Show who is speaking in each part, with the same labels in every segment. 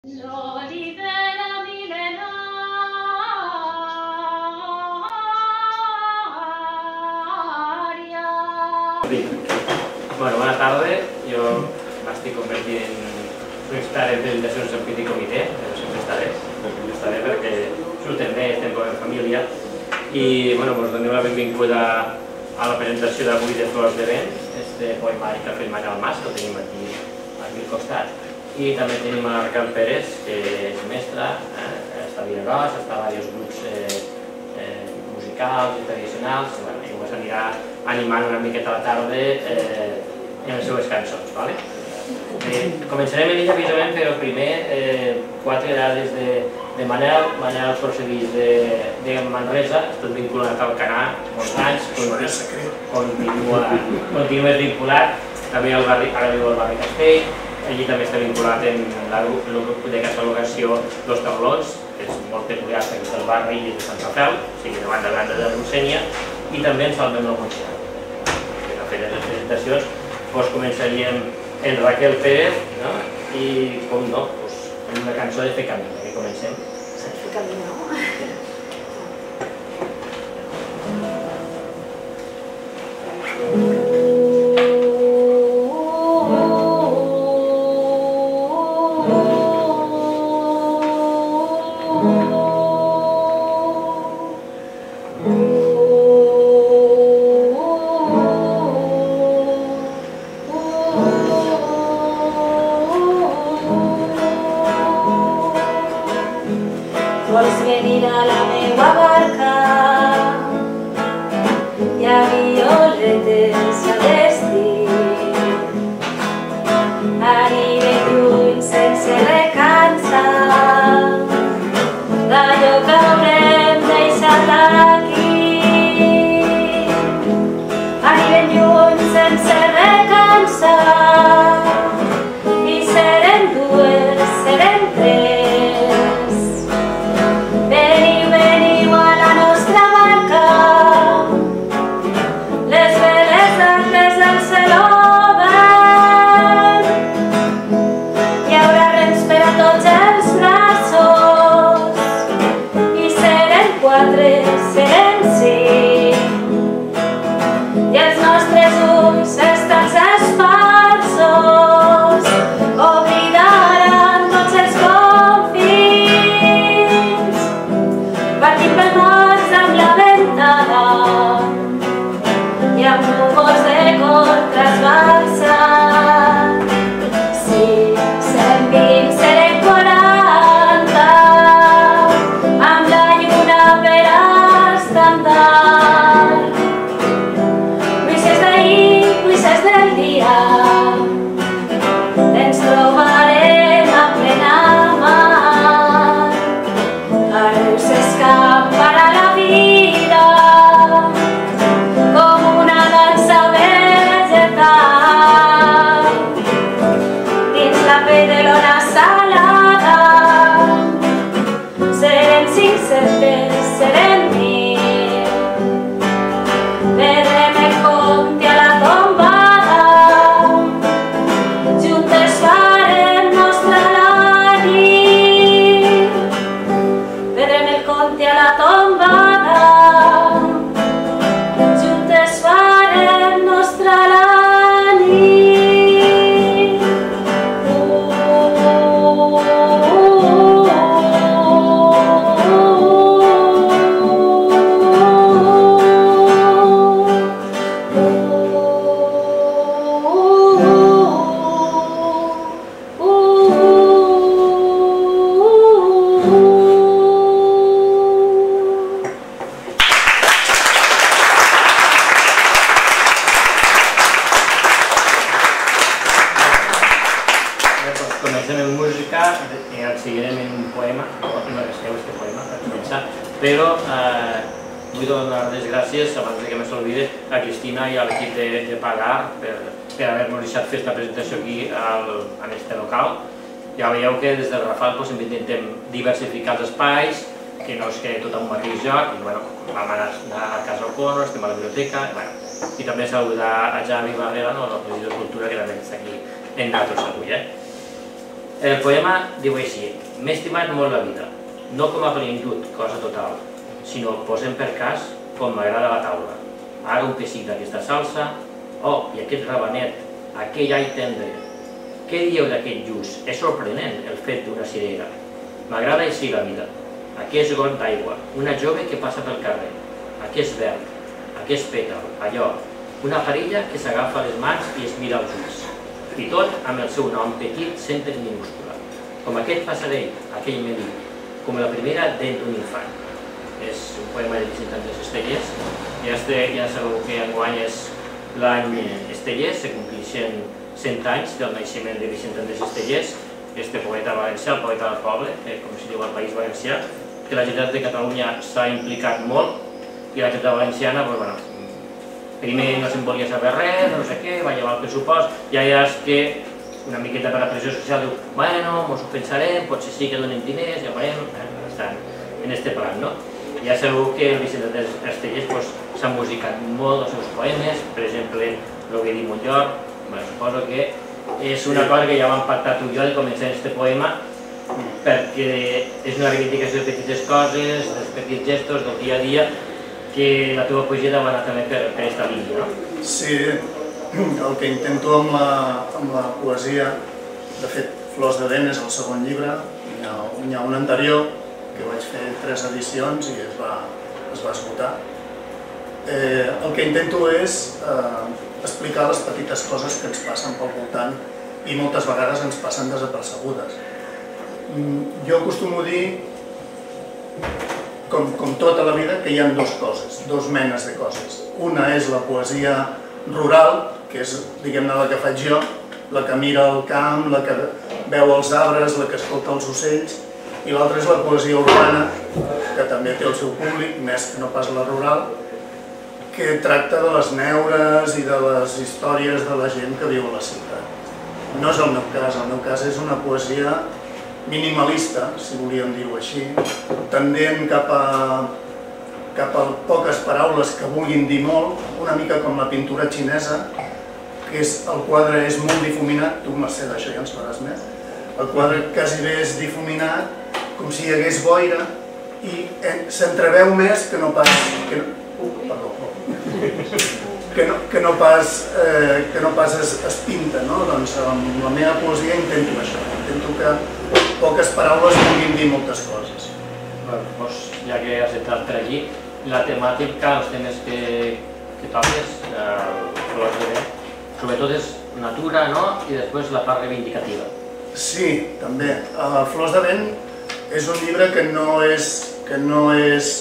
Speaker 1: L'olivera mil·lenària.
Speaker 2: Bueno, bona tarda. Jo m'estic convertint en un expert en presentacions del petit comitè, però sempre estaré perquè surten bé, estem com en família. I, bueno, us donem la benvinguda a la presentació d'avui de Flors de Vent, este poemari que ha fet Manel Mas, que el tenim aquí al costat. I també tenim a Raquel Pérez, que és mestra, està a Vinaròs, està a diversos grups musicals i tradicionals, i us anirà animant una miqueta a la tarda en les seues cançons. Començarem en ella, precisament, però primer 4 dades de Manel. Manel procedeix de Manresa, tot vinculat al Canà, molts anys, continua vinculat, també ara viu al barri Castell. Allí també està vinculat en el grup de catalogació Los Tablons, que és molt peculiar perquè és del barri i és de Sant Rafael, o sigui, de banda grande de Rossenya, i també en Salvem el Montsià. Que ha fet les presentacions, doncs començaríem en Raquel Pérez, i, com no, amb una cançó de Fer Camí, que comencem.
Speaker 1: Fer Camí, no? Vols venir a la meua barca i a violetes a destí. Anirem lluny sense recansar d'allò que haurem deixat aquí. Anirem lluny sense recansar i serem dues, serem tres.
Speaker 2: Però vull donar les gràcies, abans que me s'olvide, a Cristina i a l'equip de Pagar per haver-nos deixat fer aquesta presentació aquí en este local. Ja veieu que des del Rafal intentem diversificar els espais, que no es quedi tot en un mateix lloc. Vam anar a Casa O'Connor, estem a la biblioteca, i també saludar a Javi Barrera, el regidor de Cultura, que també està aquí en nosaltres avui. El poema diu així: m'he estimat molt la vida, no com a plenitud, cosa total, sinó posem per cas com m'agrada la taula. Ara un pessic d'aquesta salsa, oh, i aquest rabanet, aquell all tendre. Què dieu d'aquest lluç? És sorprenent el fet d'una cirera. M'agrada així la vida. Aquest got d'aigua, una jove que passa pel carrer, aquest verd, aquest pètal, allò, una parella que s'agafa les mans i es mira als ulls, i tot amb el seu nom petit sempre en minúscula, com aquest passarell, aquell melí, com la primera dent d'un infant. És un poema de Vicent Andrés Estellés, ja sabeu que enguany és l'any Estellés, se complixen 100 anys del naixement de Vicent Andrés Estellés, este poeta valencià, el poeta del poble, com s'hi diu al País Valencià, que la Generalitat de Catalunya s'ha implicat molt i la Generalitat Valenciana, primer no se'n volia saber res, no sé què, va llevar el pressupost, i ara és que una miqueta per la pressió social diu, bueno, mos ho pensarem, potser sí que donem diners, ja veurem, estan en este plan, no? Ja sabeu que el Vicent Andrés Estellés s'ha musicat molt els seus poemes, per exemple, l'Ovidi Montllor, suposo que és una cosa que ja vam pactar tu i jo de començar este poema, perquè és una reivindicació de petites coses, dels petits gestos, del dia a dia, que la teva poesia deu anar també per aquesta línia, no?
Speaker 3: Sí, el que intento amb la poesia, de fet, Flors de vent és el segon llibre, n'hi ha un anterior, que vaig fer 3 edicions i es va esgotar. El que intento és explicar les petites coses que ens passen pel voltant i moltes vegades ens passen desapercebudes. Jo acostumo a dir, com tota la vida, que hi ha dues coses, dues menes de coses. Una és la poesia rural, que és, diguem-ne, la que faig jo, la que mira el camp, la que veu els arbres, la que escolta els ocells, i l'altra és la poesia urbana, que també té el seu públic, més que no pas la rural, que tracta de les neures i de les històries de la gent que viu a la ciutat. No és el meu cas és una poesia minimalista, si volíem dir-ho així, tendent cap a poques paraules que vulguin dir molt, una mica com la pintura xinesa, que el quadre és molt difuminat, tu Mercè d'això ja ens faràs més, el quadre quasi bé és difuminat, com si hi hagués boira, i s'entreveu més que no pas... que no pas es pinta, no? Doncs amb la meva poesia intento això, intento que poques paraules vulguin dir moltes coses.
Speaker 2: Doncs ja que has entrat per allí, la temàtica, els temes que toques, Flors de vent, sobretot és natura, no? I després la part reivindicativa.
Speaker 3: Sí, també. Flors de vent és un llibre que no és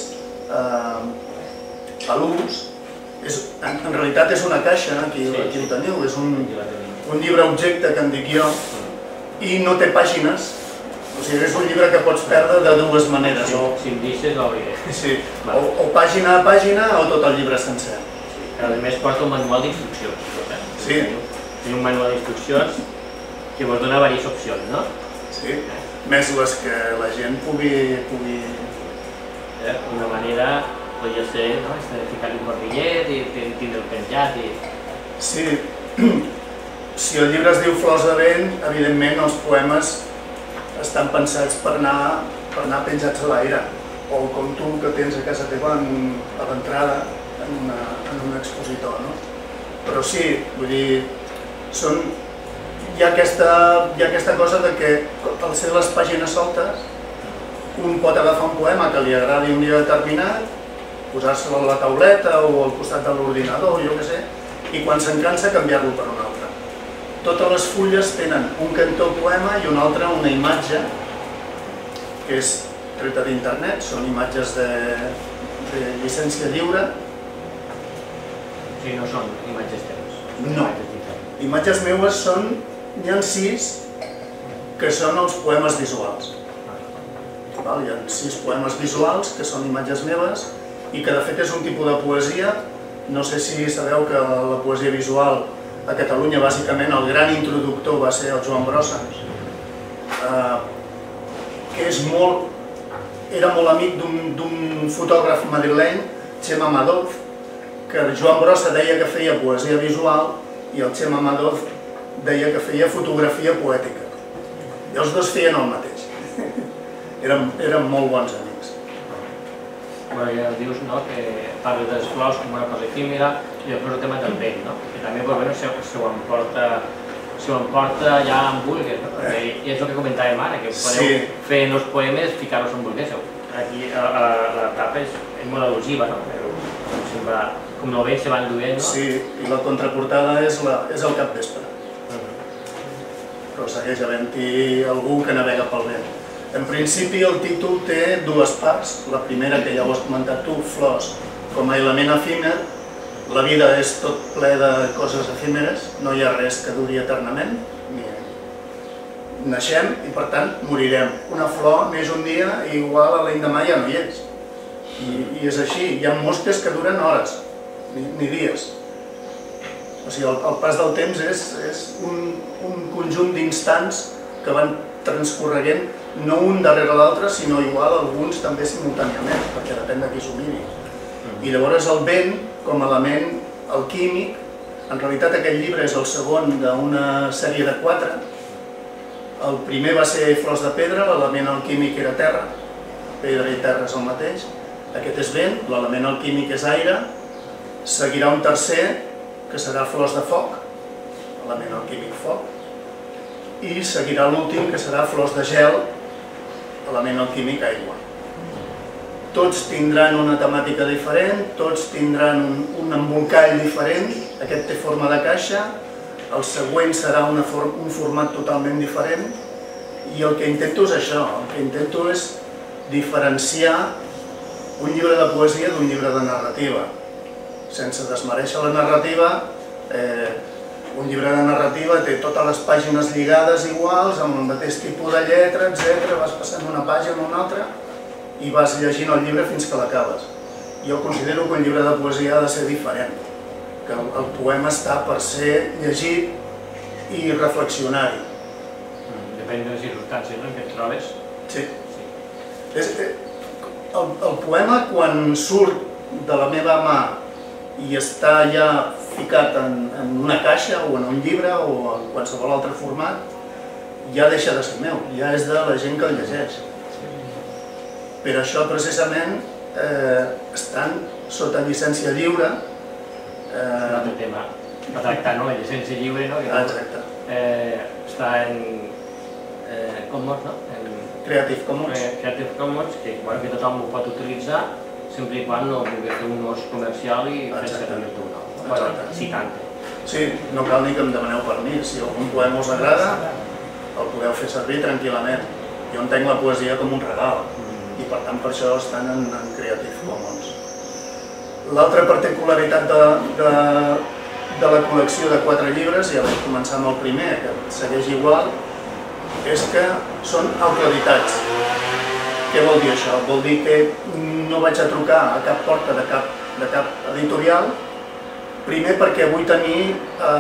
Speaker 3: a l'ús. En realitat és una caixa, aquí ho teniu, és un llibre objecte que en dic jo, i no té pàgines, o sigui, és un llibre que pots perdre de dues maneres.
Speaker 2: Si em deixes, l'obriré.
Speaker 3: Sí, o pàgina a pàgina o tot el llibre sencer.
Speaker 2: A més porta un manual d'instruccions.
Speaker 3: Sí.
Speaker 2: Té un manual d'instruccions que vos dona diverses opcions, no?
Speaker 3: Sí, més les que la gent pugui...
Speaker 2: Una manera podria ser ficar-li un barbillet i tindre el penjat i...
Speaker 3: Sí, si el llibre es diu Flors de vent, evidentment els poemes estan pensats per anar penjats a l'aire, o com tu que tens a casa teva a l'entrada en un expositor, no? Però sí, vull dir, hi ha aquesta cosa de que al ser les pàgines soltes, un pot agafar un poema que li agradi un dia determinat, posar-se'l a la tauleta o al costat de l'ordinador, jo què sé, i quan se'n cansa canviar-lo per un altre. Totes les fulles tenen un cantó poema i un altre una imatge, que és treta d'internet, són imatges de llicència lliure.
Speaker 2: O sigui, no són imatges teves?
Speaker 3: No. Imatges meves n'hi ha 6 que són els poemes visuals. Hi ha 6 poemes visuals que són imatges meves i que de fet és un tipus de poesia. No sé si sabeu que la poesia visual a Catalunya, bàsicament, el gran introductor va ser el Joan Brossa, que era molt amic d'un fotògraf madrileny, Chema Madoz, que Joan Brossa deia que feia poesia visual i el Chema Madoz deia que feia fotografia poètica. I els dos feien el mateix. Eren molt bons amics.
Speaker 2: Bueno, ja dius, no?, que parles de les flors com una cosa efímera i després el tema del vent, no?, que també se ho emporta ja amb vulgues, no?, perquè és el que comentàvem ara, que podeu fer en els poemes ficar-los on vulguéssiu. Aquí la tapa és molt al·lusiva, no?, però sembla com el vent se va enduent, no?
Speaker 3: Sí, i la contraportada és el capvespre. Però segueix havent-hi algú que navega pel vent. En principi el títol té dues parts. La primera, que ja ho has comentat tu, flors, com a element efímer. La vida és tot ple de coses efímeres, no hi ha res que duri eternament. Naixem i per tant morirem. Una flor neix un dia i igual a l'endemà ja no hi és. I és així, hi ha mosques que duren hores, ni dies. O sigui, el pas del temps és un conjunt d'instants que van transcorreguent no un darrere l'altre, sinó igual alguns també simultàniament, perquè depèn de qui s'ho miri. I llavors el vent, com a element alquímic, en realitat aquest llibre és el segon d'una sèrie de 4. El primer va ser Flors de pedra, l'element alquímic era terra, pedra i terra és el mateix. Aquest és vent, l'element alquímic és aire. Seguirà un tercer, que serà Flors de foc, element alquímic foc. I seguirà l'últim, que serà Flors de gel, element alquímic aigua. Tots tindran una temàtica diferent, tots tindran un embolcall diferent. Aquest té forma de caixa, el següent serà un format totalment diferent. I el que intento és això, el que intento és diferenciar un llibre de poesia d'un llibre de narrativa. Sense desmereixer la narrativa, un llibre de narrativa té totes les pàgines lligades iguals, amb el mateix tipus de lletra, etc. Vas passant una pàgina a una altra i vas llegint el llibre fins que l'acabes. Jo considero que un llibre de poesia ha de ser diferent, que el poema està per ser llegit i reflexionar-hi.
Speaker 2: Depèn de les circumstàncies en què et trobes.
Speaker 3: Sí. El poema, quan surt de la meva mà i està ja ficat en una caixa o en un llibre o en qualsevol altre format, ja deixa de ser meu, ja és de la gent que el llegeix. Per això, precisament, estan sota llicència lliure.
Speaker 2: Un altre tema a tractar, no? La llicència lliure, no?
Speaker 3: Exacte.
Speaker 2: Està en Commons, no?
Speaker 3: Creative Commons.
Speaker 2: Creative Commons, que tothom ho pot utilitzar, sempre i quan no vulgui fer un ús comercial i fer servir tu, no? Si tant.
Speaker 3: Sí, no cal ni que em demaneu permís. Si algun poema us agrada, el podeu fer servir tranquil·lament. Jo entenc la poesia com un regal i per tant per això estan en Creative Commons. L'altra particularitat de la col·lecció de 4 llibres, ja vaig començar amb el primer, que segueix igual, és que són autoeditats. Què vol dir això? Vol dir que no vaig a trucar a cap porta de cap editorial, primer perquè vull tenir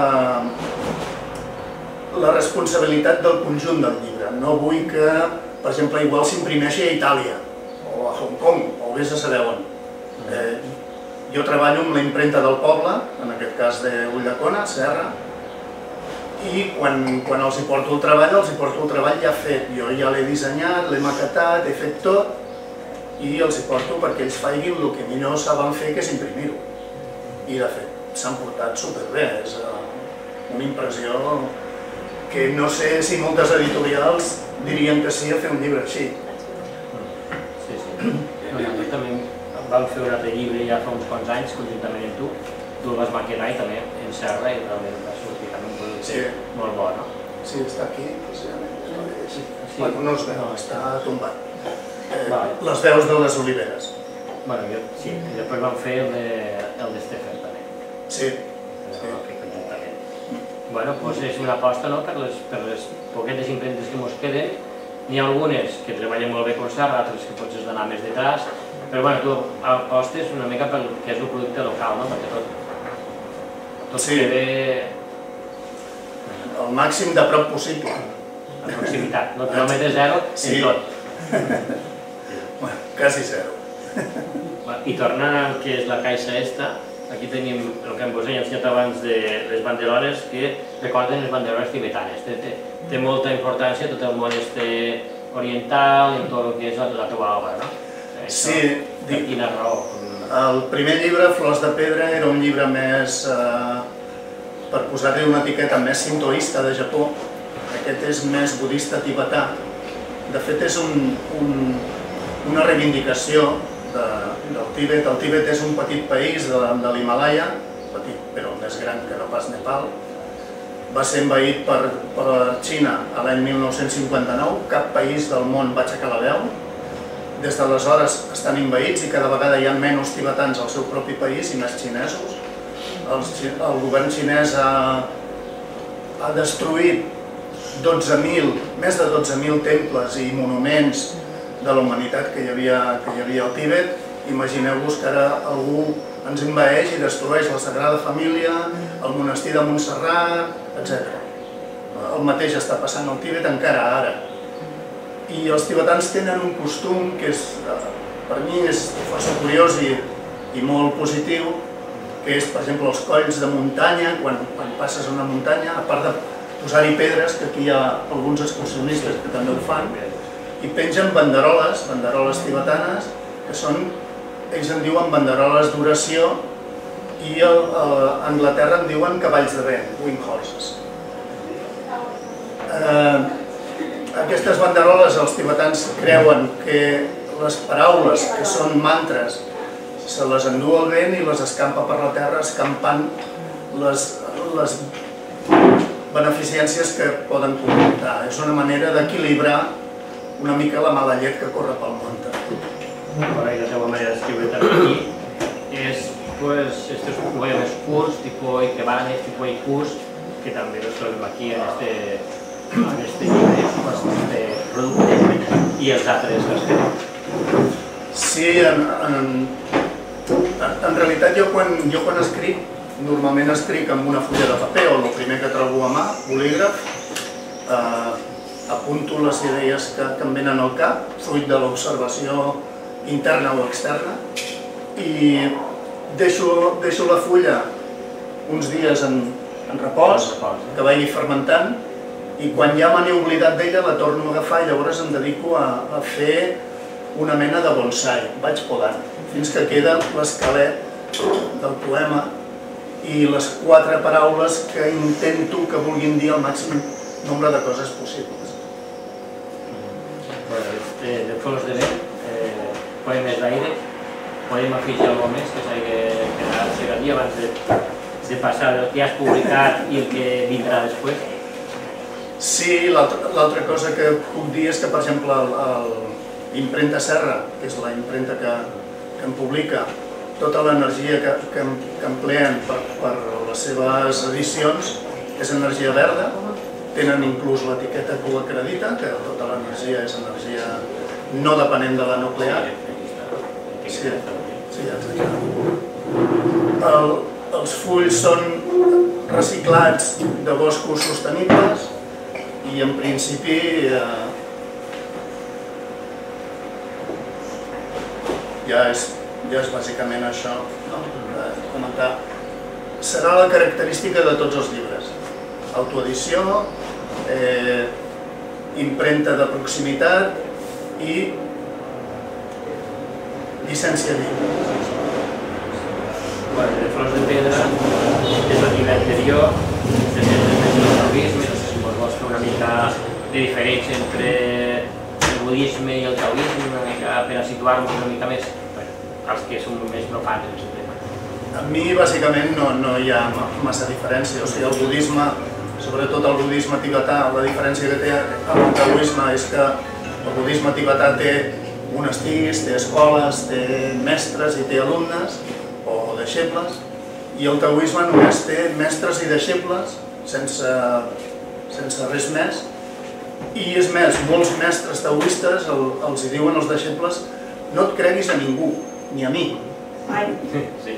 Speaker 3: la responsabilitat del conjunt del llibre. No vull que, per exemple, igual s'imprimeixi a Itàlia o a Hong Kong, o vés a saber on. Jo treballo amb la impremta del poble, en aquest cas d'Ulldecona, Serra, i quan els hi porto el treball ja fet. Jo ja l'he dissenyat, l'he maquetat, he fet tot, i els hi porto perquè ells facin el que millor saben fer, que és imprimir-ho. I de fet, s'han portat superbé, és una impressió que no sé si moltes editorials dirien que sí a fer un llibre així.
Speaker 2: Sí. Nosaltres també vam fer un altre llibre ja fa uns quants anys, conjuntament amb tu. Tu el vas maquetar i també en Serra i realment va sortir també un producte molt bo, no?
Speaker 3: Sí, està aquí, precisament. Bueno, no es veu, està tombat. Les veus de les oliveres.
Speaker 2: Bueno, sí, i després vam fer el d'Estefan també.
Speaker 3: Sí.
Speaker 2: Bueno, doncs és una aposta per les poquetes impremtes que ens queden. N'hi ha algunes que treballen molt bé com Serra, altres que pots anar més detrás, però bueno, tu apostes una mica pel que és el producte local, no? Perquè tot queda
Speaker 3: el màxim de prop possible.
Speaker 2: A proximitat, no quilòmetre zero en tot.
Speaker 3: Bueno, quasi zero.
Speaker 2: I tornant al que és la caixa esta, aquí tenim el que vos he ensenyat abans de les banderoles que recorden les banderoles tibetanes. Té molta importància tot el món oriental i tot el que és la teva obra, no?
Speaker 3: Sí.
Speaker 2: Per quina raó?
Speaker 3: El primer llibre, Flors de Pedra, era un llibre més, per posar-li una etiqueta, més sintoista de Japó. Aquest és més budista tibetà. De fet, és una reivindicació del Tíbet. El Tíbet és un petit país de l'Himàlaia, petit però més gran que no pas Nepal. Va ser envaït per la Xina l'any 1959, cap país del món va aixecar la veu. Des d'aleshores estan envaïts i cada vegada hi ha menys tibetans al seu propi país i més xinesos. El govern xinès ha destruït més de 12.000 temples i monuments de la humanitat que hi havia al Tíbet. Imagineu-vos que ara algú ens envaeix i destrueix la Sagrada Família, el monestir de Montserrat, etc. El mateix està passant al Tíbet encara ara. I els tibetans tenen un costum que per mi és força curiós i molt positiu, que és, per exemple, els colls de muntanya, quan passes una muntanya, a part de posar-hi pedres, que aquí hi ha alguns excursionistes que també ho fan, i pengen banderoles tibetanes, que són, ells en diuen banderoles d'oració, i a Anglaterra en diuen cavalls de vent, wing horses. Aquestes banderoles, els tibetans creuen que les paraules, que són mantres, se les endú el vent i les escampa per la terra, escampant les beneficències que poden comportar. És una manera d'equilibrar una mica la mala llet que corre pel món.
Speaker 2: Ahora, y la segunda manera de escribir también aquí es, pues, estos poemas curts, tipo Ikebanes, tipo Haikus, que también los trobem aquí en este llibre, este producte, i els altres que has fet.
Speaker 3: Sí, en realitat jo quan escric, normalment escric amb una fulla de paper o el primer que trobo a mà, bolígraf, apunto les idees que em venen al cap, fruit de l'observació interna o externa, i deixo la fulla uns dies en repòs, que vagi fermentant, i quan ja me n'he oblidat d'ella la torno a agafar i llavors em dedico a fer una mena de bonsai. Vaig podant, fins que queda l'esquelet del poema i les 4 paraules que intento que vulguin dir el màxim nombre de coses possibles.
Speaker 2: De Flors de Vent, poemes d'aire, podem afegir alguna més que s'hagi quedat aquí abans de passar del que has publicat i el que vindrà després?
Speaker 3: Sí, l'altra cosa que puc dir és que, per exemple, l'impremta Serra, que és la impremta que em publica, tota l'energia que empleen per les seves edicions és energia verda, tenen inclús l'etiqueta que ho acredita, que tota l'energia és energia no depenent de la nuclear. Sí, exacte. Els fulls són reciclats de boscos sostenibles i en principi ja és bàsicament això, comentar. Serà la característica de tots els llibres. Autoedició, impremta de proximitat i llicència lliure.
Speaker 2: De Flors de Pedra és el llibre anterior, després del taoisme, no sé si vols fer una mica de diferència entre el budisme i el taoisme, una mica per a situar-nos una mica més, els que som més profans en aquest tema.
Speaker 3: A mi, bàsicament, no hi ha massa diferència. O sigui, el budisme, sobretot el budisme tibetà, la diferència que té amb el taoisme és que el budisme tibetà té monestirs, té escoles, té mestres i té alumnes o deixebles, i el taoisme només té mestres i deixebles sense res més, i és més, molts mestres taoistes els hi diuen als deixebles: no et creguis a ningú, ni a mi.
Speaker 2: Sí.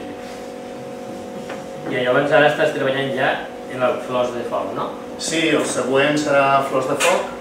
Speaker 2: I llavors ara estàs treballant ja en les Flors de Foc, no?
Speaker 3: Sí, el següent serà Flors de Foc,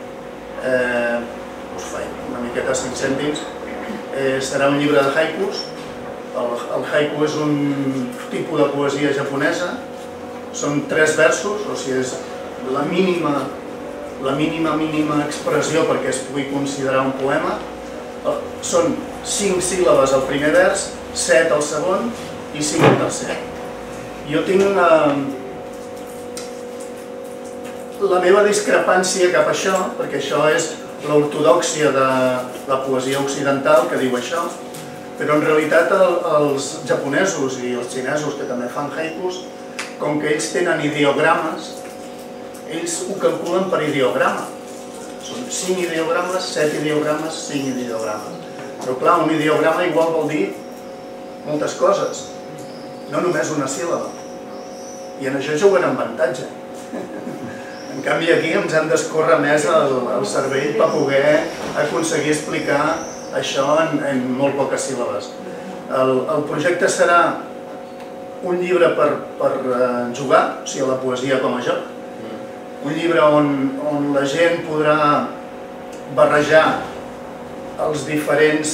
Speaker 3: us faig una miqueta 5 cèntims, serà un llibre de haikus, El haiku és un tipus de poesia japonesa, són 3 versos, o sigui, és la mínima expressió perquè es pugui considerar un poema. Són 5 síl·labes al primer vers, 7 al segon i 5 al tercer. Jo tinc la meva discrepància cap a això, perquè això és l'ortodòxia de la poesia occidental que diu això, però en realitat els japonesos i els xinesos que també fan haikus, com que ells tenen ideogrames, ells ho calculen per ideograma. Són 5 ideogrames, 7 ideogrames, 5 ideogrames. Però clar, un ideograma igual vol dir moltes coses, no només una síl·laba. I en això juguen amb avantatge. En canvi aquí ens han d'escórrer més el cervell per poder aconseguir explicar això en molt poques síl·labes. El projecte serà un llibre per jugar, o sigui, la poesia com a joc. Un llibre on la gent podrà barrejar els diferents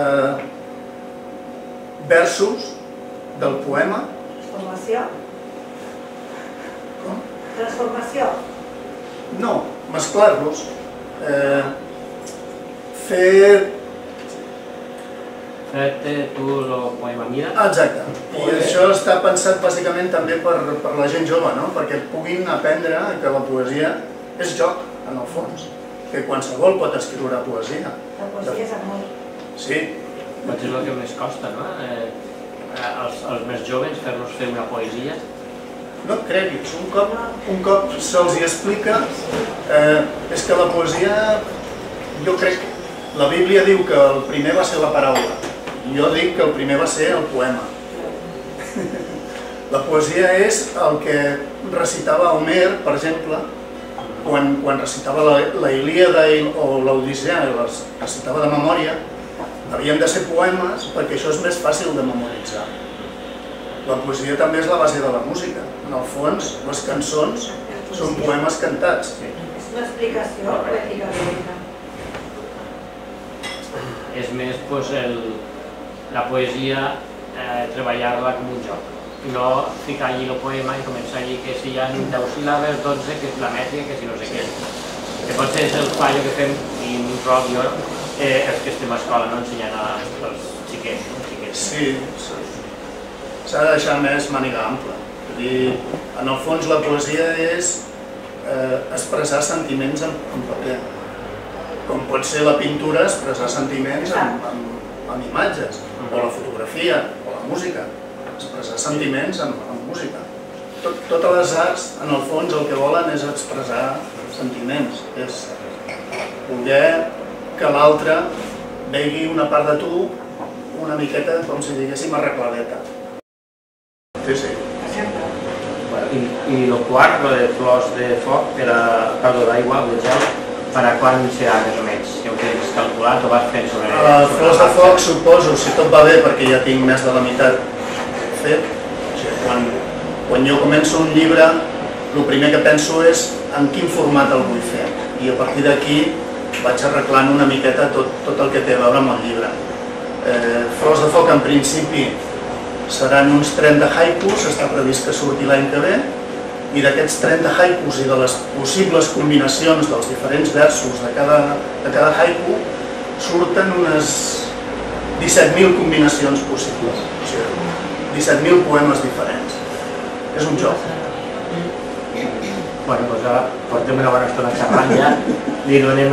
Speaker 3: versos del poema.
Speaker 4: Transformació.
Speaker 3: Com?
Speaker 4: Transformació.
Speaker 3: No, mesclar-los. Fer...
Speaker 2: Fer-te tu el poema mira.
Speaker 3: Exacte. I això està pensat bàsicament també per la gent jove, no? Perquè puguin aprendre que la poesia és joc, en el fons. Que qualsevol pot escriure poesia.
Speaker 4: La poesia és amor.
Speaker 3: Sí.
Speaker 2: Potser és el que més costa, no? Els més joves, fer-los fer una poesia.
Speaker 3: No et creguis, un cop se'ls hi explica, és que la poesia, jo crec, la Bíblia diu que el primer va ser la paraula, jo dic que el primer va ser el poema. La poesia és el que recitava Homer, per exemple, quan recitava la Ilíada o l'Odissea, les recitava de memòria, havien de ser poemes perquè això és més fàcil de memoritzar. La poesia també és la base de la música. En el fons, les cançons són poemes cantats.
Speaker 4: És una explicació poètica bíblica.
Speaker 2: És més la poesia treballar-la com un joc. No ficar allí el poema i començar allí que si hi ha 10 síl·labes, 12, que és la mètrica, que si no sé què. Que potser és el fallo que fem, i un roc jo, és que estem a escola no ensenyant als xiquets.
Speaker 3: Sí, s'ha de deixar més màniga ampla. És a dir, en el fons la poesia és expressar sentiments en paper. Com pot ser la pintura expressar sentiments amb imatges, o la fotografia, o la música. Expressar sentiments amb música. Totes les arts, en el fons, el que volen és expressar sentiments. És voler que l'altre vegi una part de tu una miqueta, com si diguéssim, arregladeta. Sí.
Speaker 2: I el quart, de flors de foc, d'aigua, de gel, per a quan serà més o menys? Ja ho tens calculat o vas fent sobre...
Speaker 3: Flors de foc, suposo, si tot va bé, perquè ja tinc més de la meitat fet. Quan jo començo un llibre, el primer que penso és en quin format el vull fer. I a partir d'aquí vaig arreglant una miqueta tot el que té a veure amb el llibre. Flors de foc, en principi, seran uns 30 haikus, està previst que surti l'any que ve, i d'aquests 30 haikus i de les possibles combinacions dels diferents versos de cada haiku surten unes 17.000 combinacions possibles, o sigui, 17.000 poemes diferents. És un joc.
Speaker 2: Bueno, doncs ara portem una bona estona xerrant ja, li donem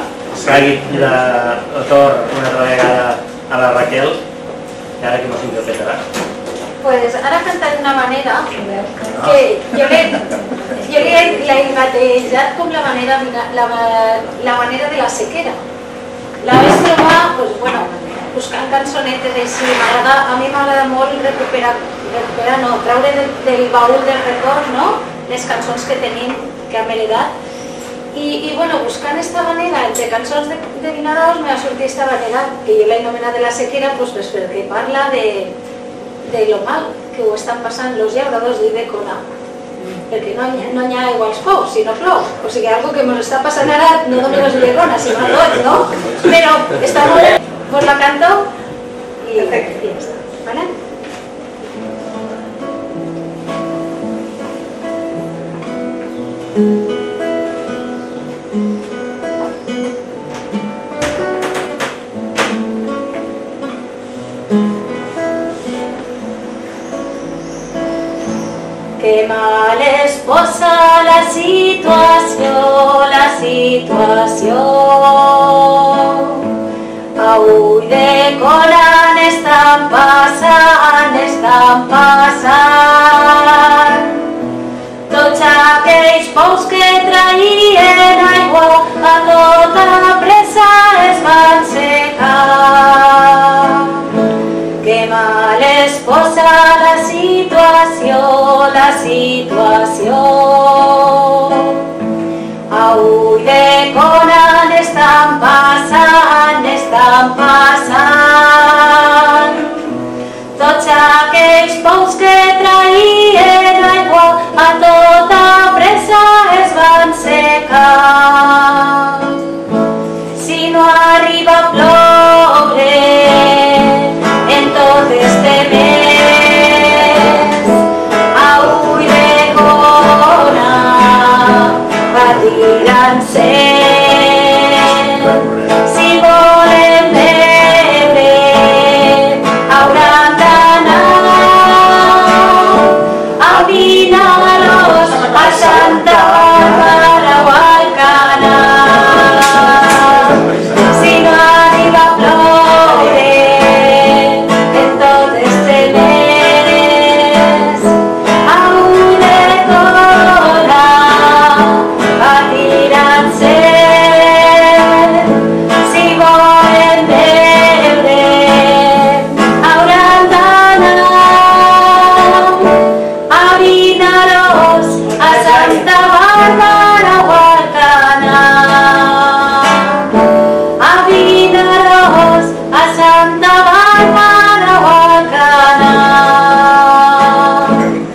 Speaker 2: el torn una altra vegada a la Raquel, i ara que mos interpretarà.
Speaker 1: Pues ara cantaré una manera que jo l'he batejat com la manera de la sequera. La vaig trobar, pues, bueno, buscant cançonetes així, a mi m'agrada molt treure del baúl del record, no?, les cançons que tenim, que hem heredat. I bueno, buscant esta manera, entre cançons de Vinaròs, me va sortir esta manera, que jo l'he anomenat de la sequera, pues perquè parla de lo mal que ho estan passant els llauradors d'Ibècona, perquè no hi ha aigua als pous si no plou. O sigui, algo que ens està passant ara, no només als Ibècona, sinó a tots, no? Però està molt bé. Vos la canto i ja està. ¿vale? Qué mal es posa la situación, Avui de coran estan passant, Tots aquells pous que traien aigua a tota pressa es van secar. Que mal es posa la situació, Avui de coran estan passant, Tots aquells pous que traien aigua a tota pressa es van secar. Si no arriba a ploure en tot este mes, avui de cona patiran-se. Si volen beure hauran d'anar a Vinaros, a Santa Bàrbara o al Canal. Si no arriba a ploure en tot este mes, avui de cona patiran-se. Si volen beure hauran d'anar a Vinaros, a Santa Bàrbara o al Canal. A Vinaros, a Santa Bàrbara o al Canal.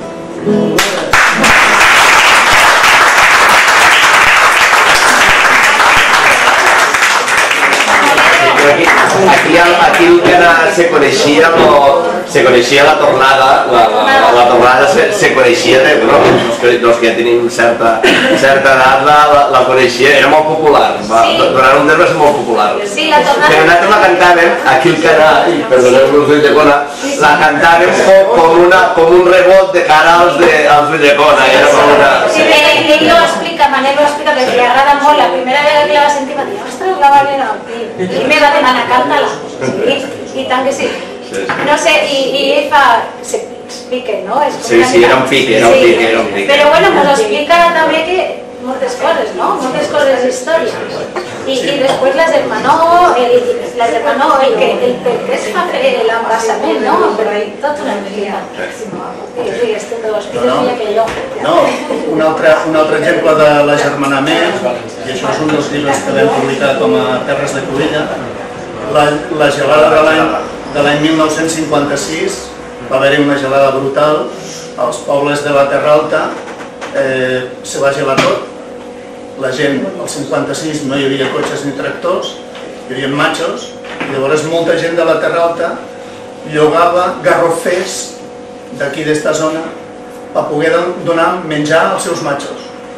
Speaker 5: Aquí el Canal se coneixia la tornada, la tornada se coneixia, los que ja tenim certa edat la coneixia, era molt popular, durant un temps va ser molt popular. Però nosaltres la cantàvem, aquí el Canal, i perdoneu-nos d'Ulldecona, la cantàvem com un rebot de cara als d'Ulldecona, era com una...
Speaker 1: Sí, ell ho explica, Manel ho explica, perquè li agrada molt. La primera vegada que la va sentir va dir, ostres, la Valera, i me va demanar, canta-la. I tant que sí. No sé, i ell fa... explica, no?
Speaker 5: Sí, era un pique.
Speaker 1: Però bueno, nos explica també que moltes coses, no? Moltes coses d'història. I després les del Manó, el que es fa l'embassament, no? Tot una mica. Digues, tu ho expliques millor que jo.
Speaker 3: No, un altre exemple de l'agermanament, i això és un dels llibres que vam publicar com a Terres de Cruïlla, la gelada de l'any 1956, va haver-hi una gelada brutal, als pobles de la Terra Alta se va gelar tot, la gent, al 56 no hi havia cotxes ni tractors, hi havia matxos, i llavors molta gent de la Terra Alta llogava garrofers d'aquí d'esta zona per poder donar menjar als seus matxos.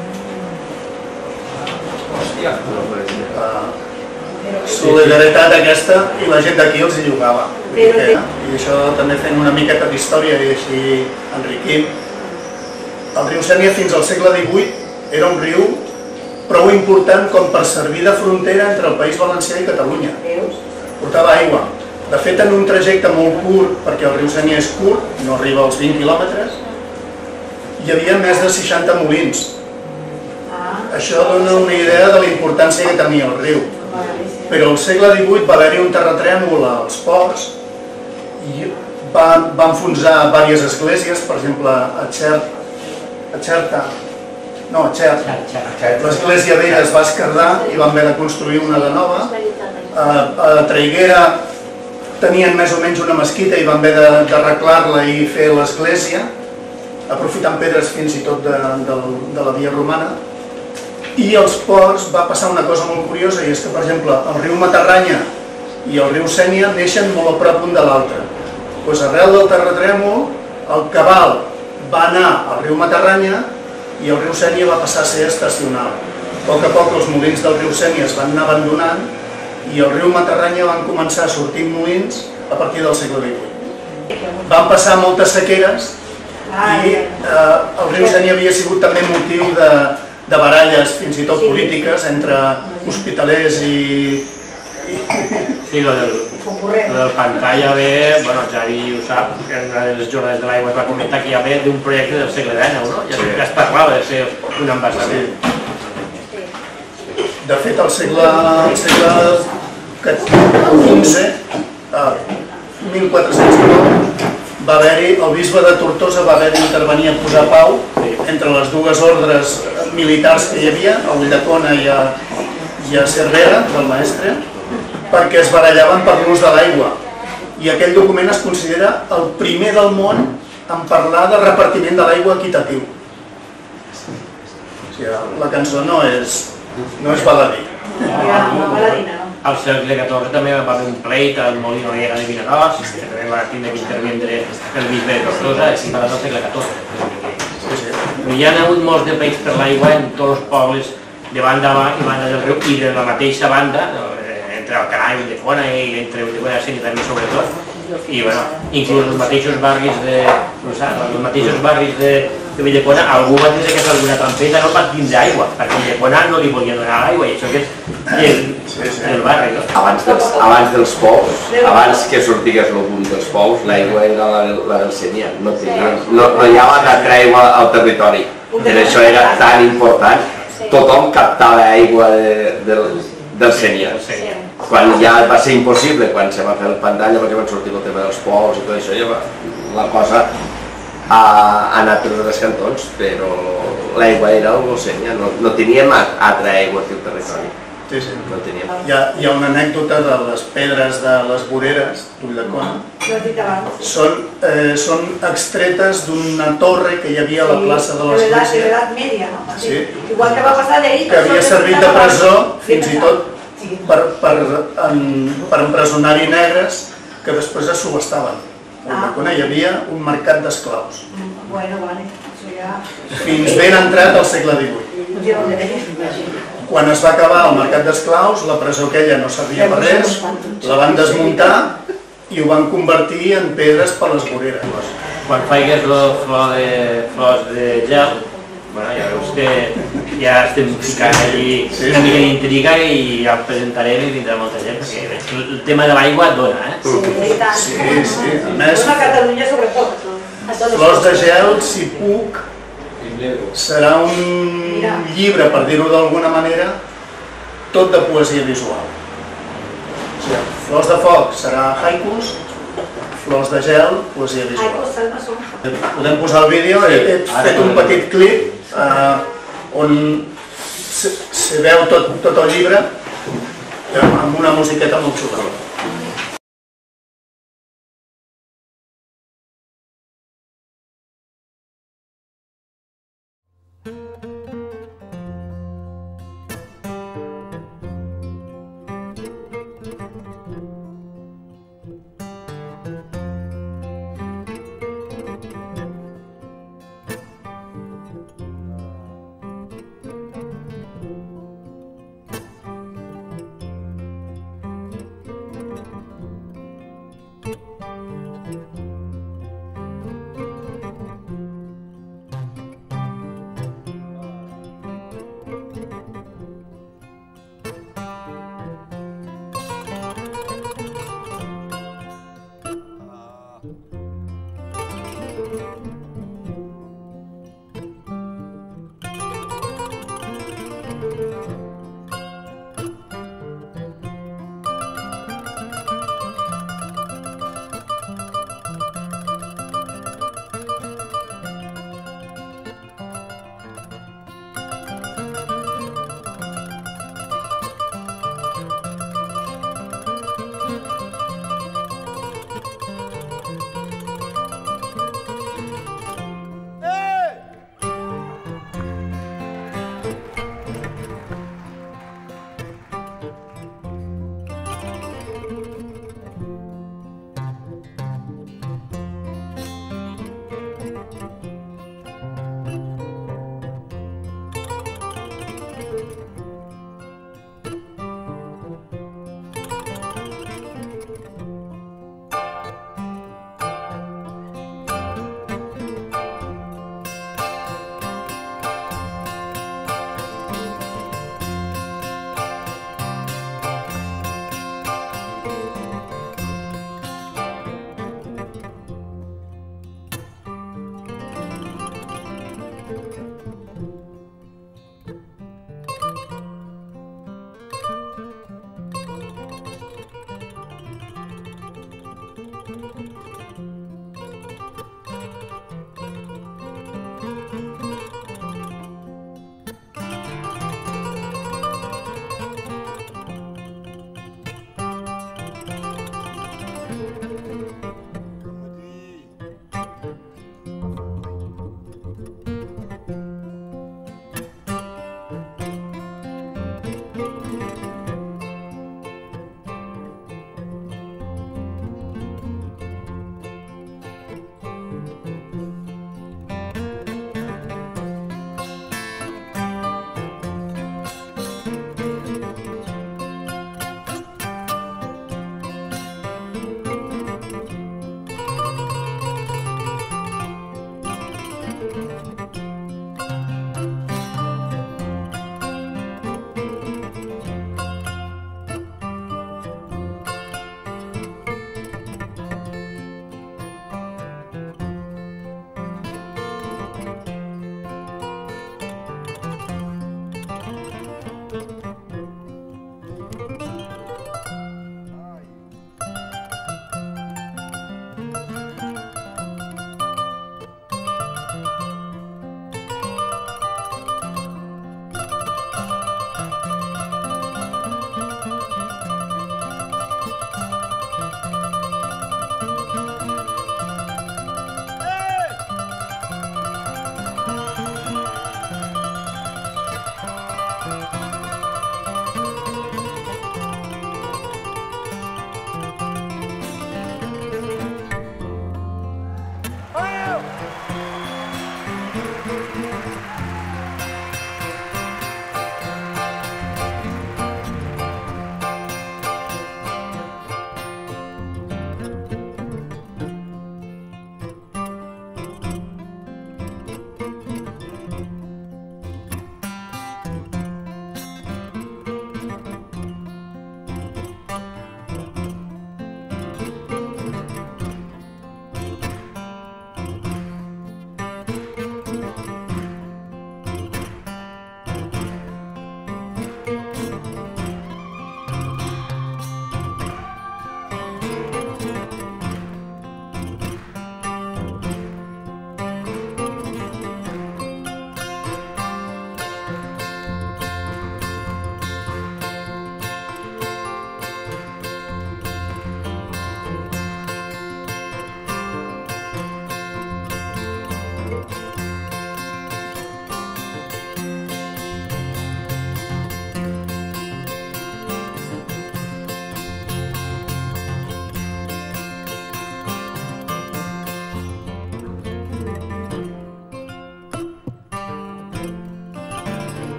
Speaker 3: Solidaritat aquesta, i la gent d'aquí els hi llogava. I això també fent una miqueta d'història i així enriquim. El riu Sénia fins al segle XVIII era un riu prou important com per servir de frontera entre el País Valencià i Catalunya. Portava aigua. De fet, en un trajecte molt curt, perquè el riu Sénia és curt, no arriba als 20 quilòmetres, hi havia més de 60 molins. Això dona una idea de la importància que tenia el riu. Però al segle XVIII va haver-hi un terratrèmol als ports i va enfonsar diverses esglésies, per exemple a Xerta, l'església vella es va esquerdar i van haver de construir una de nova. A Traiguera tenien més o menys una mesquita i van haver d'arreglar-la i fer l'església, aprofitant pedres fins i tot de la via romana. I als ports va passar una cosa molt curiosa, i és que, per exemple, el riu Matarranya i el riu Sénia neixen molt a prop un de l'altre. Doncs arrel del terratrèmol, el cabal va anar al riu Matarranya i el riu Sénia va passar a ser estacional. A poc els molins del riu Sénia es van anar abandonant i el riu Matarranya van començar a sortir molins a partir del segle XVIII. Van passar moltes sequeres i el riu Sénia havia sigut també motiu de baralles fins i tot polítiques entre hospitalers i...
Speaker 2: Sí, lo del pantà ja ve, bueno, Xavi ho sap, que en una de les jornades de l'aigua es va comentar que ja ve d'un projecte del segle XIX, no? Ja es parlava de ser un embassament.
Speaker 3: De fet, al segle XV, 1409, va haver-hi, el bisbe de Tortosa va haver d'intervenir a posar pau entre les dues ordres militars que hi havia, a Ulldecona i a Cervera, del Maestre, perquè es barallaven per l'ús de l'aigua. I aquell document es considera el primer del món en parlar de repartiment de l'aigua equitatiu. O sigui, la cançó no és baladí.
Speaker 2: Al segle XIV també va haver un pleit al Molí Noriega de Vinaròs, que també va tindre que intervindre el bisbe de Tortosa, així parlat al segle XIV. Hi ha hagut molts de pleits per l'aigua en tots els pobles de banda i banda del riu i de la mateixa banda, entre Alcanar i Ulldecona i entre Ulldecona i Sénia també sobretot, i bueno, inclús els mateixos barris de Ulldecona, algú va tindre que fer alguna trampeta no per tindre aigua, perquè Ulldecona no li volia donar l'aigua i això que és el barri, no?
Speaker 5: Abans dels pous, abans que sortigués el boom dels pous, l'aigua era la del Sénia, no hi havia d'altra aigua al territori, per això era tan important. Tothom captava aigua del Sénia. Quan ja va ser impossible, quan se va fer el pantall, perquè van sortir el tema dels pous i tot això, la cosa ha anat per els cantons, però l'aigua era el Sénia, no teníem altra aigua aquí al territori.
Speaker 3: Sí, sí. Hi ha una anècdota de les pedres de les voreres d'Ulldecona. Són extretes d'una torre que hi havia a la plaça de l'Església.
Speaker 4: De l'edat media, no?
Speaker 3: Sí.
Speaker 4: Igual que va passar d'ahir.
Speaker 3: Que havia servit de presó fins i tot per empresonar-hi negres que després es subhastaven. A Ulldecona hi havia un mercat d'esclaus. Fins ben entrat al segle XVIII. Quan es va acabar el mercat d'esclaus, la presó aquella no servia per res, la van desmuntar i ho van convertir en pedres per les voreres.
Speaker 2: Quan faigues flors de gel, ja veus que ja estem ficant allí una mica d'intriga i ja el presentarem i vindrà molta gent, perquè el tema de l'aigua et dona, eh?
Speaker 3: Sí, a més,
Speaker 4: a Catalunya sobretot.
Speaker 3: flors de gel, si puc, serà un llibre, per dir-ho d'alguna manera, tot de poesia visual. Flors de foc serà haikus, flors de gel, poesia visual. Podem posar el vídeo, he fet un petit clip on se veu tot el llibre amb una musiqueta molt xula.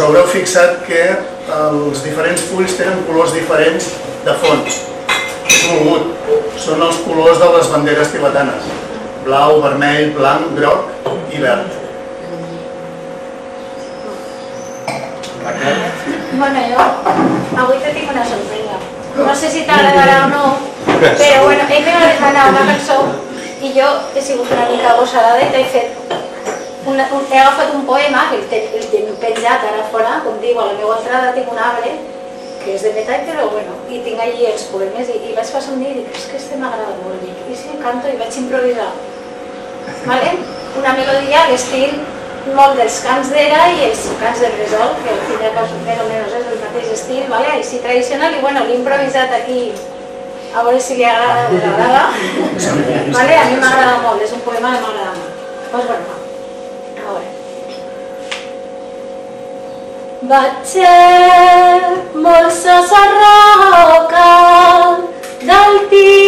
Speaker 3: haureu fixat que els diferents fulls tenen colors diferents de fons. És volgut. Són els colors de les banderes tibetanes. Blau, vermell, blanc, groc i verd.
Speaker 1: Bueno, jo avui te tinc una sorpresa. No sé si t'agradarà o no, però bueno, ell m'ha demanat una cançó i jo he sigut una mica gosarada i he agafat un poema que el tinc penjat ara fora, com diu, a la meva entrada tinc un arbre que és de metall, però bueno, i tinc allí els poemes i vaig passar un dia i dic, és que este m'agrada molt, i si canto i vaig improvisar. Una melodia a l'estil molt dels cants d'era i els cants de Bresol, que al fin i al cap més o menys és el mateix estil, així tradicional, i bueno, l'he improvisat aquí, a veure si li agrada. A mi m'agrada molt, és un poema que m'agrada molt. Doncs bueno, a veure. Vaig molses a roca d'altives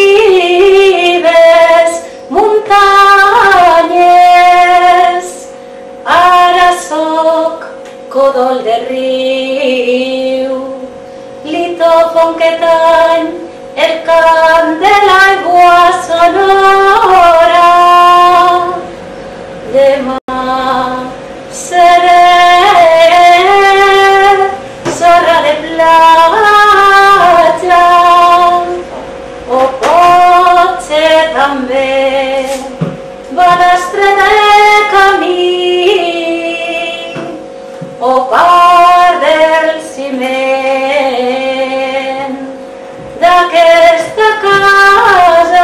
Speaker 1: muntanyes. Ara soc codol de riu, litòfon que tany el cant de l'aigua sonora. Demà seré sorra de platja, o potser també balastre de camí, o part del ciment d'aquesta casa,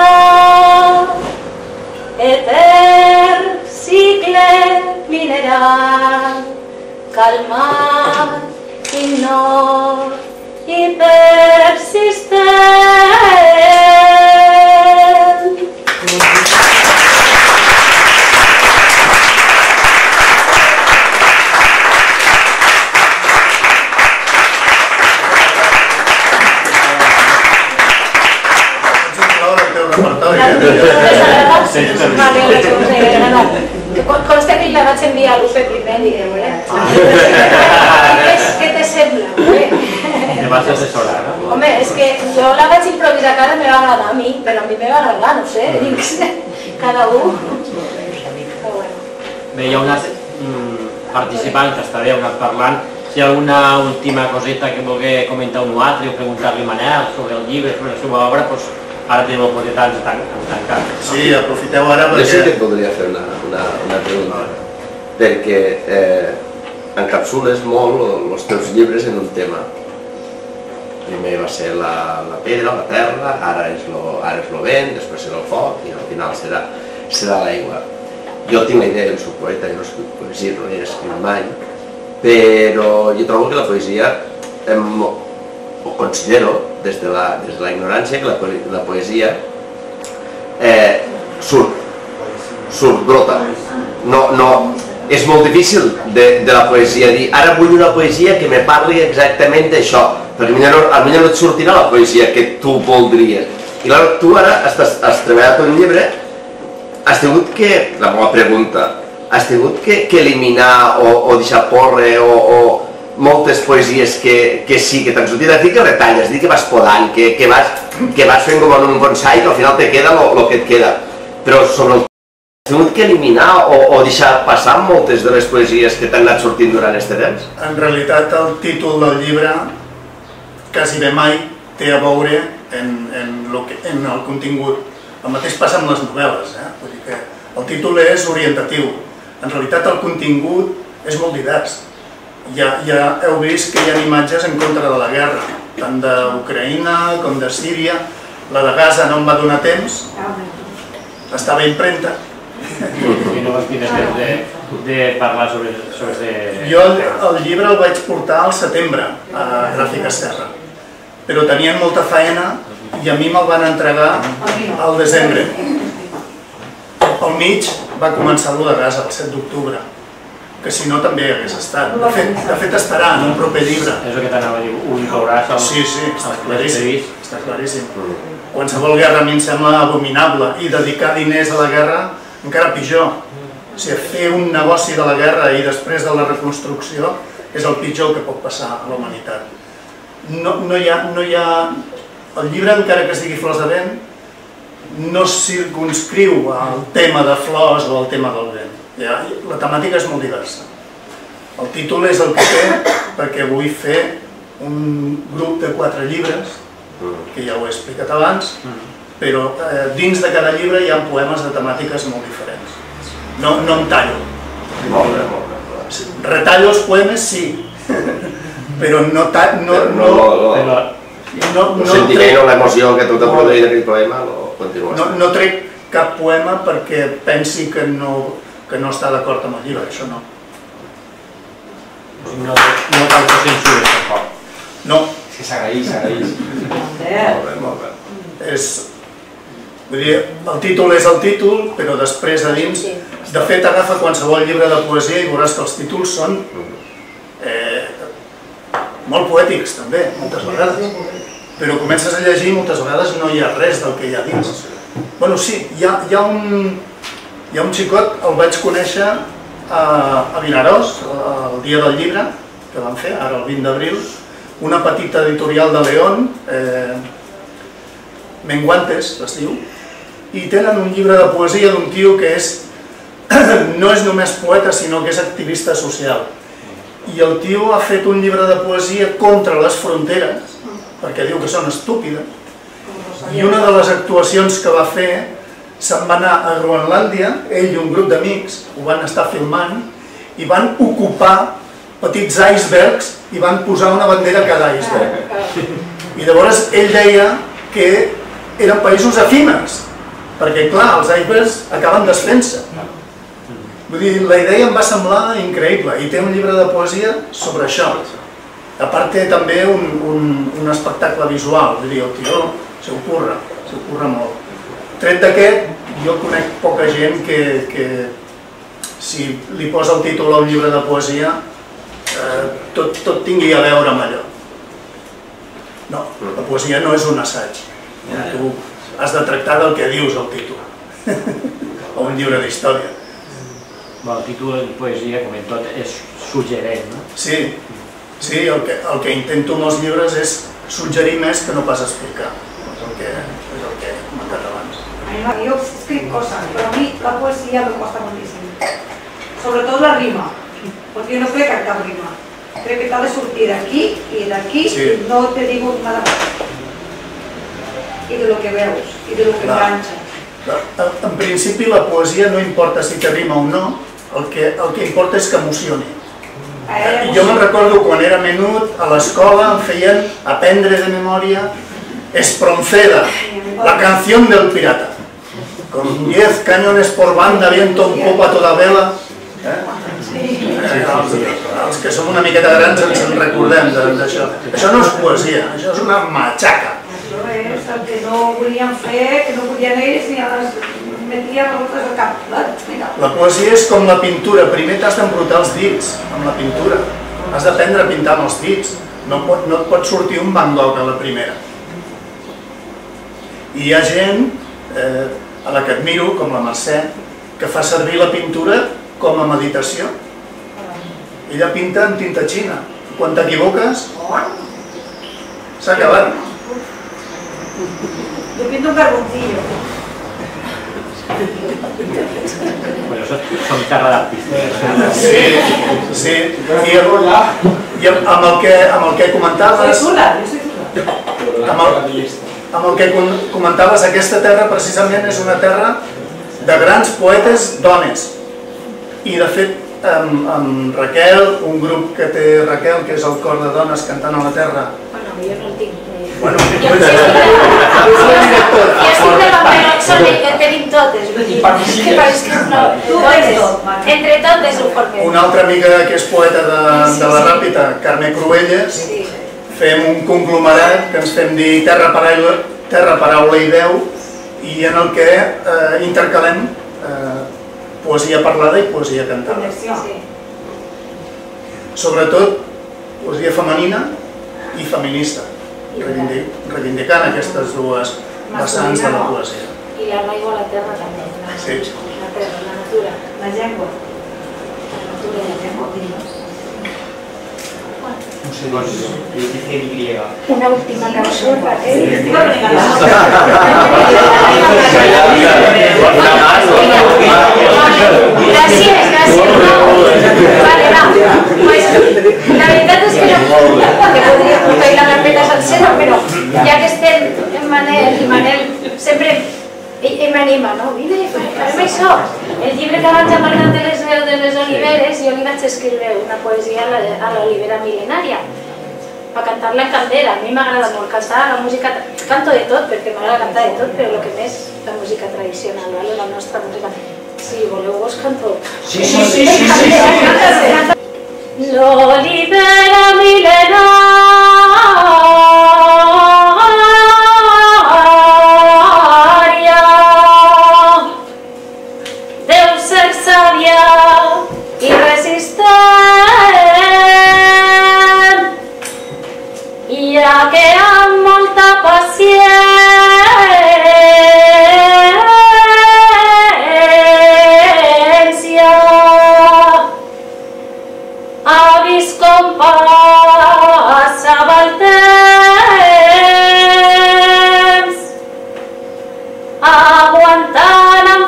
Speaker 1: etern cicle mineral, calmat, ignor i persistent. Consta que la vaig enviar a l'UP primer, diguem-ho, què te sembla?
Speaker 2: Te vas assessorar, no?
Speaker 1: Home, és que jo la vaig improvisar cada me va agradar a mi, però a mi me va agradar, no sé, cada un.
Speaker 2: Bé, hi ha unes participants que estaré anat parlant. Si hi ha alguna última coseta que vulgui comentar un altre o preguntar-li a Manel sobre el llibre, sobre la seva obra, doncs ara tenim l'oportunitat de tancar.
Speaker 3: Sí, aprofiteu ara perquè...
Speaker 5: Jo sí que et voldria fer una pregunta, perquè encapsules molt els teus llibres en un tema. Primer va ser la pedra, la terra, ara és el vent, després serà el foc i al final serà l'aigua. Jo tinc la idea, jo soc poeta, jo no escric poesia, no he escrit mai, però jo trobo que la poesia, ho considero des de la ignorància, que la poesia brota. És molt difícil de la poesia dir, ara vull una poesia que me parli exactament d'això, perquè potser no et sortirà la poesia que tu voldries. I tu ara has treballat un llibre, has tingut que, la meva pregunta, has tingut que eliminar o deixar córrer o moltes poesies que sí que t'han sortit, dir que retalles, dir que vas podant, que vas fent com en un bonsai que al final te queda el que et queda. Però sobre el has tingut que eliminar o deixar passar moltes de les poesies que t'han anat sortint durant aquest temps?
Speaker 3: En realitat el títol del llibre quasi bé mai té a veure en el contingut. El mateix passa amb les novel·les, vull dir que el títol és orientatiu. En realitat el contingut és molt divers. Ja heu vist que hi ha imatges en contra de la guerra, tant d'Ucraïna com de Síria. La de Gaza no em va donar temps, estava imprenta.
Speaker 2: I no vas tindre temps de parlar sobre...
Speaker 3: Jo el llibre el vaig portar al setembre a Gràfica Serra, però tenien molta feina i a mi me'l van entregar al desembre. Al mig va començar el de Gaza, el 7 d'octubre, que si no també hagués estat. De fet estarà en un proper llibre.
Speaker 2: És el que t'anava a dir, ho inclouràs al...
Speaker 3: Sí, està claríssim. Està claríssim. Qualsevol guerra a mi em sembla abominable i dedicar diners a la guerra encara pitjor. O sigui, fer un negoci de la guerra i després de la reconstrucció és el pitjor que pot passar a la humanitat. No hi ha... El llibre, encara que es digui Flors de vent, no circunscriu el tema de flors o el tema del vent. La temàtica és molt diversa. El títol és el que té perquè vull fer un grup de 4 llibres, que ja ho he explicat abans, però dins de cada llibre hi ha poemes de temàtiques molt diferents. No em tallo.
Speaker 5: Molt bé.
Speaker 3: Retallo els poemes, sí, però no
Speaker 5: el sentiment o l'emoció que tu t'ha produït en aquell poema lo continues.
Speaker 3: No trec cap poema perquè pensi que no està d'acord amb el llibre, això no.
Speaker 2: No t'autocensures tampoc.
Speaker 3: No.
Speaker 6: És que s'agraïs.
Speaker 5: Molt bé.
Speaker 3: Vull dir, el títol és el títol, però després a dins... De fet, agafa qualsevol llibre de poesia i veuràs que els títols són molt poètics, també, moltes vegades. Però comences a llegir i moltes vegades no hi ha res del que hi ha dins. Bueno, sí, hi ha un xicot, el vaig conèixer a Vinaròs, el dia del llibre, que van fer, ara el 20 d'abril, una petita editorial de León, Menguantes, es diu, i tenen un llibre de poesia d'un tio que no és només poeta, sinó que és activista social. I el tio ha fet un llibre de poesia contra les fronteres, perquè diu que són estúpides, i una de les actuacions que va fer se'n va anar a Groenlàndia, ell i un grup d'amics ho van estar filmant i van ocupar petits icebergs i van posar una bandera a cada iceberg. I llavors ell deia que eren països efímers, perquè clar, els icebergs acaben desfent-se. Vull dir, la idea em va semblar increïble i té un llibre de poesia sobre això. A part té també un espectacle visual, vull dir, el tio s'ho curra molt. Tret d'aquest, jo conec poca gent que si li posa el títol a un llibre de poesia tot tingui a veure amb allò. No, la poesia no és un assaig. Tu has de tractar del que dius al títol. O un llibre d'història.
Speaker 2: El títol de poesia, com en tot, és suggerent, no?
Speaker 3: Sí, el que intento amb els llibres és suggerir més que no pas explicar. És el que he comentat abans.
Speaker 4: Yo escribo cosas, pero a mí la poesía me cuesta muchísimo. Sobre todo la rima, porque yo no creo que acá rima. Creo que tal de surtir aquí y de aquí, y no te digo nada más. Y de lo que veus, y de lo que engancha.
Speaker 3: En principi la poesia no importa si te rima o no, el que importa és que emocioni. Jo me'n recordo quan era menut, a l'escola em feien aprendre de memòria Espronceda, la canción del pirata. Con 10 cañones por banda, viento en popa toda vela. Els que som una miqueta grans ens en recordem d'això. Això no és poesia, això és una matxaca.
Speaker 4: Això és el que no volien fer, que no volien ells ni les metien a l'altre al cap.
Speaker 3: La poesia és com la pintura, primer t'has d'embrutar els dits amb la pintura. Has d'aprendre a pintar amb els dits. No et pot sortir un Van Gogh a la primera. I hi ha gent a la que admiro, com la Mercè, que fa servir la pintura com a meditació. Ella pinta en tinta xina. Quan t'equivoques, s'ha acabat.
Speaker 4: Yo pinto un carboncillo.
Speaker 2: Bueno, són terra d'artistes.
Speaker 3: Sí. I amb el que comentaves...
Speaker 4: Soy sola, yo soy sola.
Speaker 3: Amb el que comentaves, aquesta terra precisament és una terra de grans poetes dones. I de fet, amb Raquel, un grup que té Raquel, que és el cor de dones cantant a la terra.
Speaker 1: Bueno, jo no el tinc.
Speaker 3: Bueno,
Speaker 1: jo estic de paper, que tenim totes.
Speaker 6: I participes.
Speaker 4: Tu tens tot,
Speaker 1: Entre totes ho formem.
Speaker 3: una altra amiga que és poeta de la Ràpita, Carme Cruelles, fem un conglomerat que ens fem dir Terra, Paraula i Veu, i en el que intercalem poesia parlada i poesia cantada. Sobretot poesia femenina i feminista, reivindicant aquestes dues vessants de la poesia.
Speaker 1: I l'arraigo a la terra també.
Speaker 3: Sí.
Speaker 1: La terra, la natura.
Speaker 4: La llengua.
Speaker 1: La natura i la llengua. Una última cançó, Raquel. Gràcies. Vale, va. Pues, la veritat és que no podria portar la carpeta sencera, però ja que estem en Manel, i Manel sempre m'anima, no? Vine, farem això. El llibre que abans ha parlat de les veus de les oliveres, jo li vaig escriure una poesia a l'olivera mil·lenària per cantar-la en cantera. A mi m'agrada molt cantar la música, canto de tot perquè m'agrada cantar de tot, però el que més la música tradicional, la nostra música. Si voleu vos canto.
Speaker 6: Sí.
Speaker 1: L'olivera mil·lenària deu ser sàvia i resistent, ja que amb molta paciència ha vist com passava el temps, aguantant amb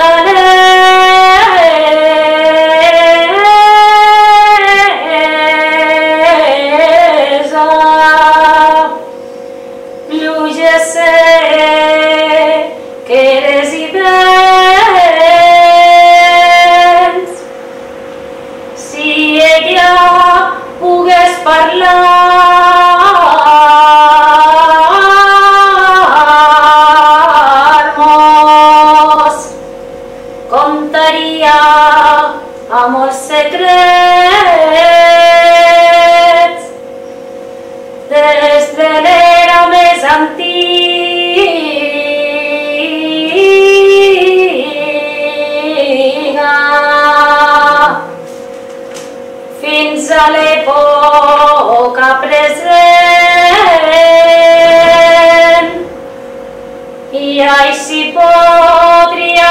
Speaker 1: fortalesa pluges seques i vents. Si ella pogués parlar-nos, contaria a molts secrets des de l'era més antiga fins a l'època present, i així podria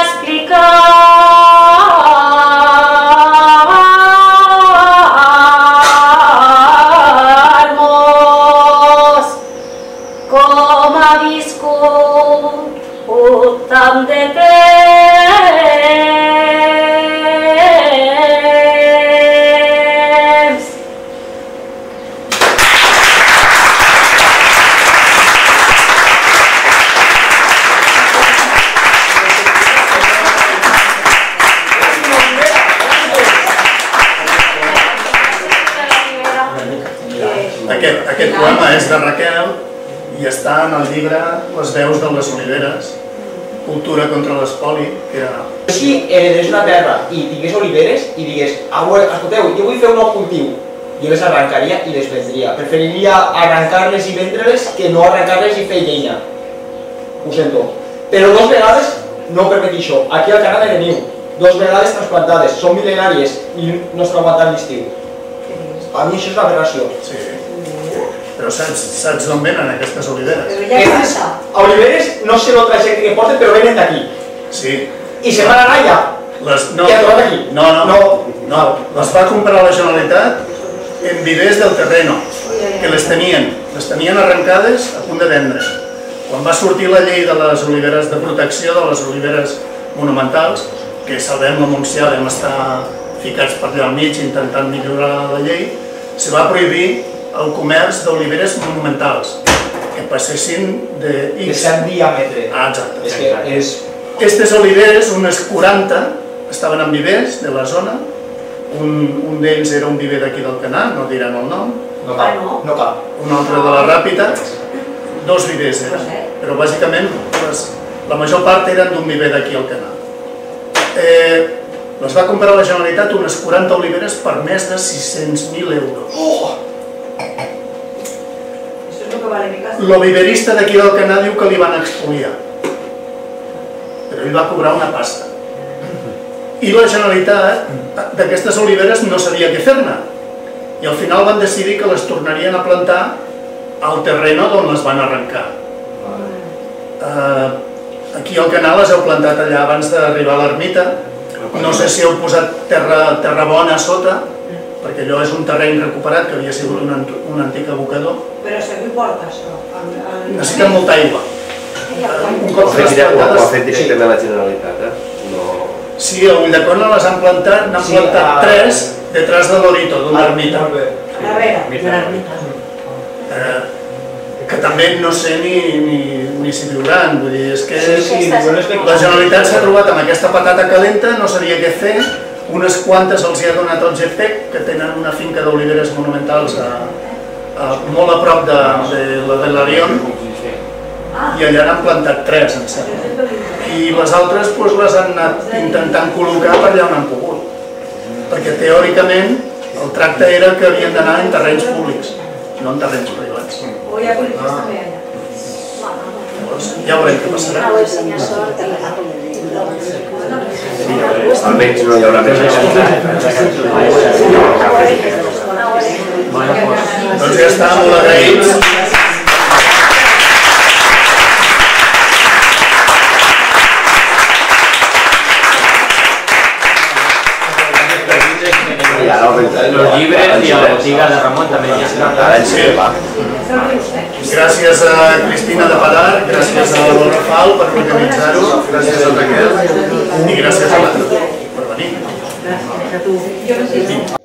Speaker 1: explicar-nos com ha viscut tant de temps.
Speaker 3: Aquest poema és de Raquel i està en el llibre Les veus de les oliveres, Cultura contra l'espoli, que era...
Speaker 6: Si heredés una terra i tingués oliveres i digués, escolteu, jo vull fer un nou cultiu, jo les arrencaria i les vendria. Preferiria arrencar-les i vendre-les que no arrencar-les i fer llenya. Ho sento. Però 2 vegades no permet això. Aquí al Canadà teniu 2 vegades trasplantades, són mil·lenàries i no s'han aguantat l'estiu. A mi això és l'aberració.
Speaker 3: Sí. Però saps d'on venen aquestes oliveres?
Speaker 6: Oliveres no sé el trajecte que porten, però venen d'aquí.
Speaker 3: Sí.
Speaker 6: I se van anar allà.
Speaker 3: No,
Speaker 6: Què ha trobat aquí?
Speaker 3: no. Les va comprar la Generalitat en vivers del terreno, que les tenien arrencades a punt de vendre. Quan va sortir la llei de les oliveres de protecció, de les oliveres monumentals, que Salvem la Montsià vam estar ficats per allà al mig intentant millorar la llei, se va prohibir el comerç d'oliveres monumentals, que passessin de
Speaker 6: De 100 diàmetre.
Speaker 3: Ah, exacte.
Speaker 6: És que és...
Speaker 3: Aquestes oliveres, unes 40, estaven en vivers de la zona. Un d'ells era un viver d'aquí del Canà, no direm el nom.
Speaker 6: No cal.
Speaker 3: Un altre de la Ràpita. 2 vivers eren, però bàsicament la major part eren d'un viver d'aquí al Canà. Les va comprar la Generalitat unes 40 oliveres per més de 600.000 euros. L'oliverista d'aquí del Canà diu que li van expoliar, però ell va cobrar una pasta. I la Generalitat d'aquestes oliveres no sabia què fer-ne, i al final van decidir que les tornarien a plantar al terreno d'on les van arrencar. Aquí al Canà les heu plantat allà abans d'arribar a l'ermita. No sé si heu posat terra bona a sota perquè allò és un terreny recuperat que havia sigut un antic abocador.
Speaker 4: Però seguir porta això.
Speaker 3: Necessiten molta aigua.
Speaker 5: Ho ha fet directament la Generalitat,
Speaker 3: Sí, a Ulldecona les han plantat, n'han plantat 3 detrás de l'Orito, d'una ermita.
Speaker 4: A veure.
Speaker 3: Que també no sé ni si viuran, vull dir, és que la Generalitat s'ha trobat amb aquesta patata calenta, no sabia què fer, unes quantes els hi ha donat el GPEC, que tenen una finca d'oliveres monumentals molt a prop de la de l'Arion, i allà n'han plantat 3, em sembla. I les altres les han anat intentant col·locar per allà on han pogut. Perquè teòricament el tracte era que havien d'anar en terrenys públics, no en terrenys privats.
Speaker 4: O hi ha polítiques també allà.
Speaker 3: Llavors ja veurem què passarà.
Speaker 5: almenys no hi haurà més
Speaker 3: Doncs ja està, molt agraïts.
Speaker 2: Los llibres i a la botiga de Ramon també hi ha.
Speaker 3: Gràcies a Cristina de Padar, gràcies a Laura Fal per organitzar-ho, gràcies a Raquel i gràcies a l'altre per venir.
Speaker 4: Gràcies a tu.